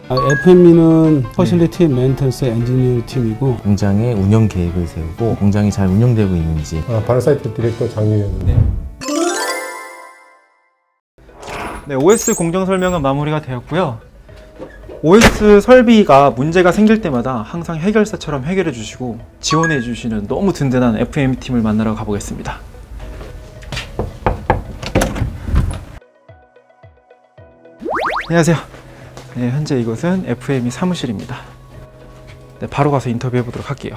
FME는 퍼실리티 멘텐스 엔지니어 팀이고 공장의 운영 계획을 세우고 공장이 잘 운영되고 있는지. 바르사이트 디렉터 장유현입니다. 네, OS 공정 설명은 마무리가 되었고요. OS 설비가 문제가 생길 때마다 항상 해결사처럼 해결해 주시고 지원해 주시는 너무 든든한 FME 팀을 만나러 가보겠습니다. 안녕하세요. 네, 현재 이곳은 FME 사무실입니다. 네, 바로 가서 인터뷰해 보도록 할게요.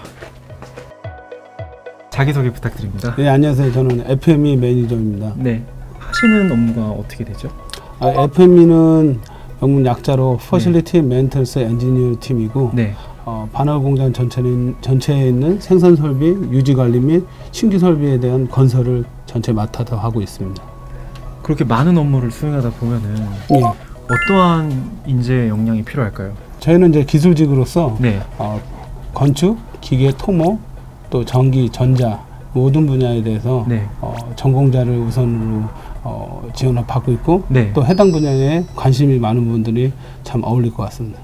자기소개 부탁드립니다. 네, 안녕하세요. 저는 FME 매니저입니다. 네, 하시는 업무가 어떻게 되죠? FME는 영문 약자로 퍼실리티 멘텐스 엔지니어 팀이고 네. 반월 공장 전체에 있는 생산 설비, 유지 관리 및 신규 설비에 대한 건설을 전체 맡아서 하고 있습니다. 그렇게 많은 업무를 수행하다 보면은 예. 어떠한 인재 역량이 필요할까요? 저희는 이제 기술직으로서 네. 건축, 기계, 토목, 또 전기, 전자 모든 분야에 대해서 네. 전공자를 우선으로 지원을 받고 있고 네. 또 해당 분야에 관심이 많은 분들이 참 어울릴 것 같습니다.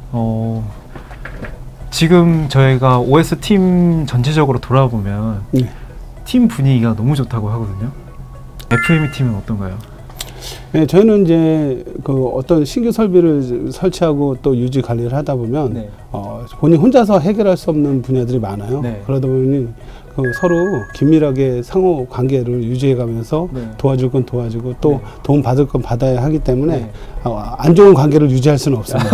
지금 저희가 OS 팀 전체적으로 돌아보면 네. 팀 분위기가 너무 좋다고 하거든요. FME 팀은 어떤가요? 네, 저희는 이제 어떤 신규 설비를 설치하고 또 유지 관리를 하다 보면 네. 본인 혼자서 해결할 수 없는 분야들이 많아요. 네. 그러다 보니 서로 긴밀하게 상호 관계를 유지해 가면서 네. 도와줄 건 도와주고 또 네. 도움 받을 건 받아야 하기 때문에 네. 안 좋은 관계를 유지할 수는 없습니다.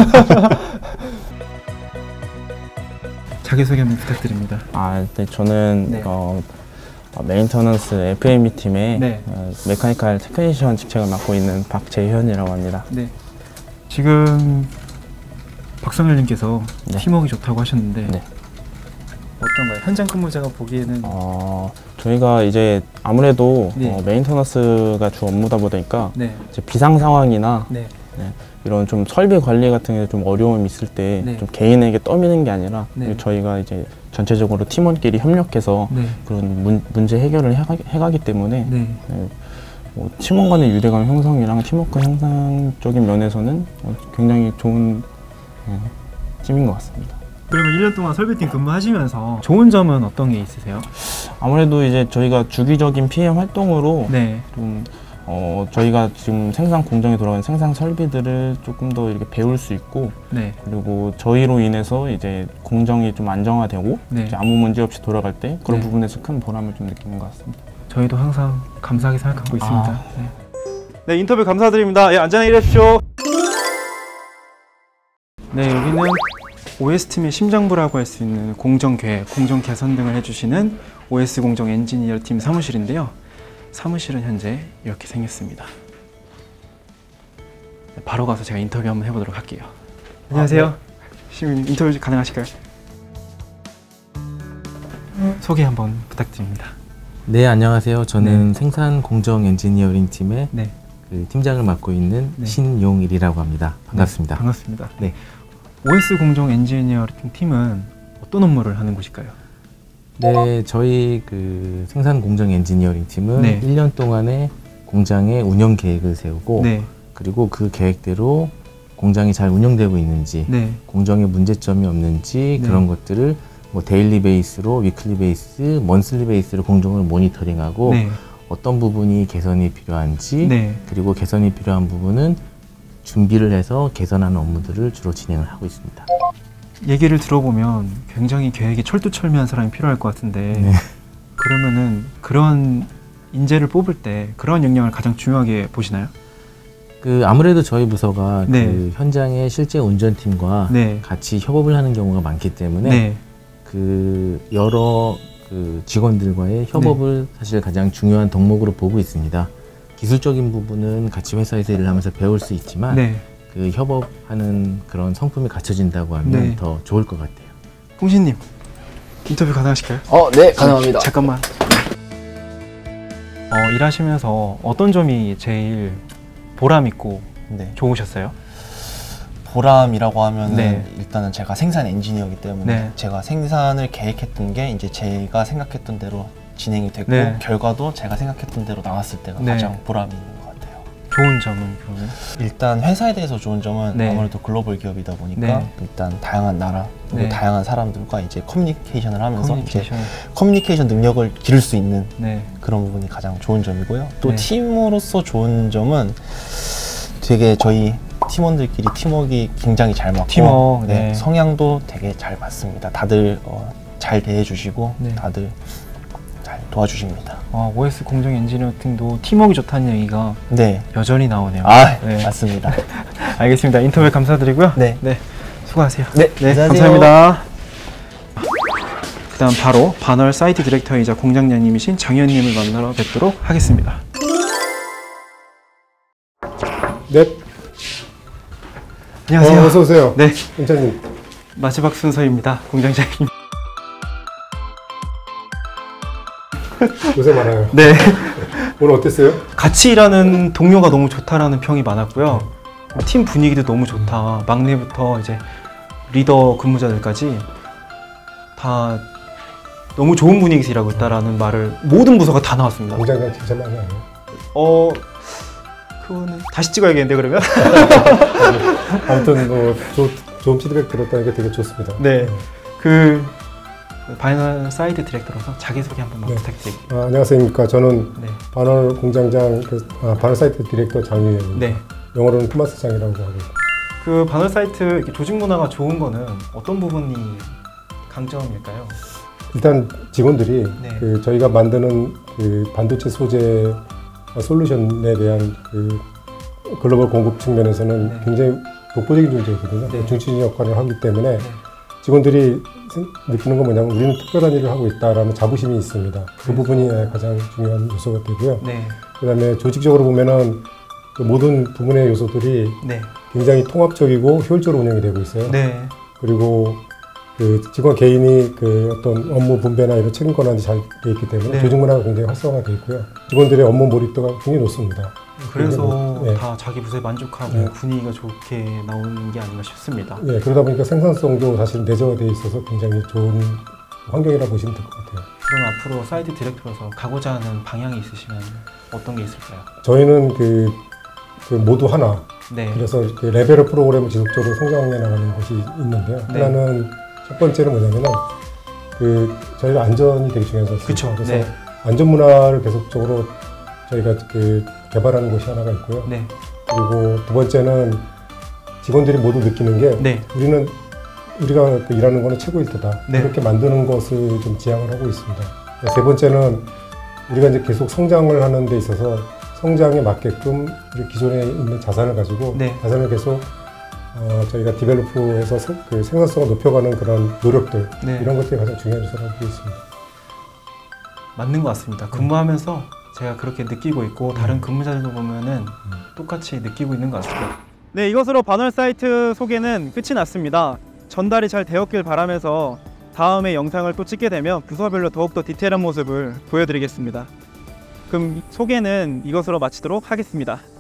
자기소개 한번 부탁드립니다. 네, 저는 네. 메인터넌스 FME 팀의 네. 메카니컬 테크니션 직책을 맡고 있는 박재현이라고 합니다. 네. 지금 박성열님께서 네. 팀워크가 좋다고 하셨는데 네. 어떤가요? 현장 근무자가 보기에는 저희가 이제 아무래도 네. 메인터넌스가 주 업무다 보니까 네. 이제 비상 상황이나 네. 이런 좀 설비 관리 같은 게 좀 어려움이 있을 때 네. 좀 개인에게 떠미는 게 아니라 네. 저희가 이제 전체적으로 팀원끼리 협력해서 네. 그런 문제 해결을 해가기 때문에 네. 팀원 간의 유대감 형성이랑 팀워크 향상적인 면에서는 굉장히 좋은 팀인 것 같습니다. 그러면 1년 동안 설비팀 근무하시면서 좋은 점은 어떤 게 있으세요? 아무래도 이제 저희가 주기적인 PM 활동으로 네. 좀 저희가 지금 생산 공정에 돌아가는 생산 설비들을 조금 더 이렇게 배울 수 있고 네. 그리고 저희로 인해서 이제 공정이 좀 안정화되고 네. 이제 아무 문제 없이 돌아갈 때 그런 네. 부분에서 큰 보람을 좀 느끼는 것 같습니다. 저희도 항상 감사하게 생각하고 있습니다. 네, 인터뷰 감사드립니다. 예, 안전하게 일하십시오. 네, 여기는 OS팀의 심장부라고 할 수 있는 공정계획, 공정개선 등을 해주시는 OS 공정 엔지니어 팀 사무실인데요. 사무실은 현재 이렇게 생겼습니다. 네, 바로 가서 제가 인터뷰 한번 해보도록 할게요. 안녕하세요. 시민 인터뷰 가능하실까요? 소개 한번 부탁드립니다. 네, 안녕하세요. 저는 네. 생산 공정 엔지니어링 팀의 네. 팀장을 맡고 있는 네. 신용일이라고 합니다. 반갑습니다. 네, 반갑습니다. 네. OS 공정 엔지니어링 팀은 어떤 업무를 하는 곳일까요? 네, 저희 생산 공정 엔지니어링 팀은 네. 1년 동안의 공장의 운영 계획을 세우고 네. 그리고 그 계획대로 공장이 잘 운영되고 있는지 네. 공정에 문제점이 없는지 네. 그런 것들을 데일리 베이스로, 위클리 베이스, 먼슬리 베이스로 공정을 모니터링하고 네. 어떤 부분이 개선이 필요한지 네. 그리고 개선이 필요한 부분은 준비를 해서 개선하는 업무들을 주로 진행을 하고 있습니다. 얘기를 들어보면 굉장히 계획이 철두철미한 사람이 필요할 것 같은데 네. 그러면은 그런 인재를 뽑을 때 그런 역량을 가장 중요하게 보시나요? 아무래도 저희 부서가 네. 현장의 실제 운전팀과 네. 같이 협업을 하는 경우가 많기 때문에 네. 여러 직원들과의 협업을 사실 가장 중요한 덕목으로 보고 있습니다. 기술적인 부분은 같이 회사에서 일을 하면서 배울 수 있지만 네. 협업하는 그런 성품이 갖춰진다고 하면 네. 더 좋을 것 같아요. 홍신님 인터뷰 가능하실까요? 네, 가능합니다. 잠깐만. 일하시면서 어떤 점이 제일 보람 있고 네. 좋으셨어요? 보람이라고 하면은 네. 일단은 제가 생산 엔지니어이기 때문에 네. 제가 생산을 계획했던 게 이제 제가 생각했던 대로 진행이 됐고 네. 결과도 제가 생각했던 대로 나왔을 때가 네. 가장 보람이 있는 것 같아요. 좋은 점은 그러면? 일단 회사에 대해서 좋은 점은 네. 아무래도 글로벌 기업이다 보니까 네. 일단 다양한 나라 그리고 네. 다양한 사람들과 이제 커뮤니케이션을 하면서 커뮤니케이션. 이제 커뮤니케이션 능력을 기를 수 있는 네. 그런 부분이 가장 좋은 점이고요. 또 네. 팀으로서 좋은 점은 되게 저희 팀원들끼리 팀워크가 굉장히 잘 맞고 팀워크, 네. 성향도 되게 잘 맞습니다. 다들 잘 대해주시고 네. 다들 잘 도와주십니다. OS 공정 엔지니어팅도 팀워크 좋다는 얘기가 네, 여전히 나오네요. 네. 맞습니다. 알겠습니다. 인터뷰 감사드리고요. 네. 수고하세요. 네, 안녕하세요. 감사합니다. 그다음 바로 반월 사이트 디렉터이자 공장장님이신 장현님을 만나러 뵙도록 하겠습니다. 네. 안녕하세요. 어서 오세요. 네, 원장님. 마지막 순서입니다. 공장장님. 고생 많아요. 네, 오늘 어땠어요? 같이 일하는 동료가 너무 좋다라는 평이 많았고요. 팀 분위기도 너무 좋다. 막내부터 이제 리더 근무자들까지 다 너무 좋은 분위기에서 일하고 있다라는 말을 모든 부서가 다 나왔습니다. 공장장 진짜 많이 하네요. 그거는 다시 찍어야겠는데 그러면? 아무튼 뭐 좋은 피드백 들었다는 게 되게 좋습니다. 네, 그 바이널 사이트 디렉터로서 자기소개 한 번만 네. 부탁드립니다. 안녕하십니까. 저는 네. 반월 공장장, 반월 사이트 디렉터 장유현입니다. 네. 영어로는 토마스장이라고 하고 있습니다. 그 바널 사이트 이렇게 조직 문화가 좋은 거는 어떤 부분이 강점일까요? 일단 직원들이 네. 저희가 만드는 그 반도체 소재 솔루션에 대한 그 글로벌 공급 측면에서는 네. 굉장히 독보적인 존재거든요. 네. 중추진 역할을 하기 때문에 네. 직원들이 느끼는 건 뭐냐면 우리는 특별한 일을 하고 있다라는 자부심이 있습니다. 그 부분이 가장 중요한 요소가 되고요. 네. 그 다음에 조직적으로 보면은 그 모든 부분의 요소들이 네. 굉장히 통합적이고 효율적으로 운영이 되고 있어요. 네. 그리고 그 직원 개인이 그 어떤 업무 분배나 이런 책임 권한이 잘 돼 있기 때문에 네. 조직 문화가 굉장히 활성화되어 있고요. 직원들의 업무 몰입도가 굉장히 높습니다. 그래서 네. 다 자기 부서에 만족하고 네. 분위기가 좋게 나오는 게 아닌가 싶습니다. 예, 그러다 보니까 생산성도 사실 내재화되어 있어서 굉장히 좋은 환경이라고 보시면 될 것 같아요. 그럼 앞으로 사이트 디렉터로서 가고자 하는 방향이 있으시면 어떤 게 있을까요? 저희는 그 모두 하나. 네. 그래서 그 레벨업 프로그램을 지속적으로 성장해 나가는 것이 있는데요. 네. 하나는 첫 번째는 뭐냐면은 저희가 안전이 되게 중요하지 않습니까? 그쵸. 그래서 네. 안전 문화를 계속적으로 저희가 개발하는 곳이 하나가 있고요. 네. 그리고 두 번째는 직원들이 모두 느끼는 게 네. 우리가 일하는 거는 최고일 테다. 네. 이렇게 만드는 것을 좀 지향을 하고 있습니다. 세 번째는 우리가 이제 계속 성장을 하는 데 있어서 성장에 맞게끔 우리 기존에 있는 자산을 가지고 네. 자산을 계속 저희가 디벨로프해서 그 생산성을 높여가는 그런 노력들 네. 이런 것들이 가장 중요한 요소라고 보고 있습니다. 맞는 것 같습니다. 근무하면서 제가 그렇게 느끼고 있고 다른 근무자들도 보면은 똑같이 느끼고 있는 것 같습니다. 네, 이것으로 반월 사이트 소개는 끝이 났습니다. 전달이 잘 되었길 바라면서 다음에 영상을 또 찍게 되면 부서별로 더욱더 디테일한 모습을 보여드리겠습니다. 그럼 소개는 이것으로 마치도록 하겠습니다.